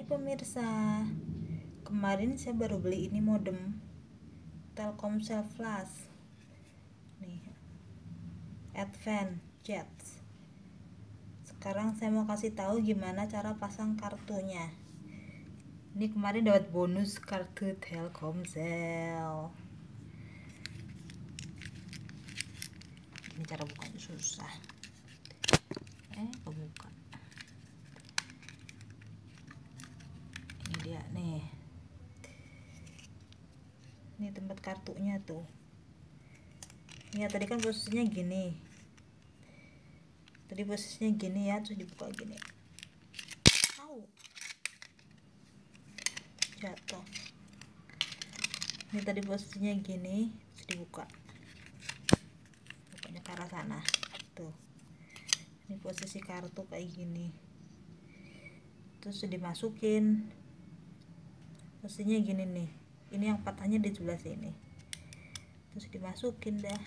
pemirsa, kemarin saya baru beli ini modem Telkomsel Flash nih, Advance Jet. Sekarang saya mau kasih tahu gimana cara pasang kartunya. Ini kemarin dapat bonus kartu Telkomsel. Ini cara bukanya susah. Kebuka. Ini dia nih. Ini tempat kartunya tuh. Ya tadi kan posisinya gini. Tadi posisinya gini ya, terus dibuka gini. Au. Jatuh. Ini tadi posisinya gini, terus dibuka. Bukanya ke arah sana. Tuh. Ini posisi kartu kayak gini. Terus dimasukin. Posisinya gini nih. Ini yang patahnya di sebelah sini. Terus dimasukin dah.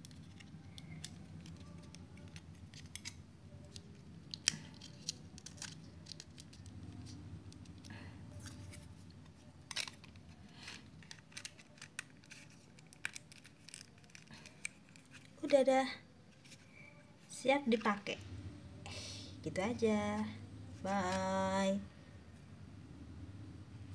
Udah dah. Siap dipakai. Gitu aja. Bye.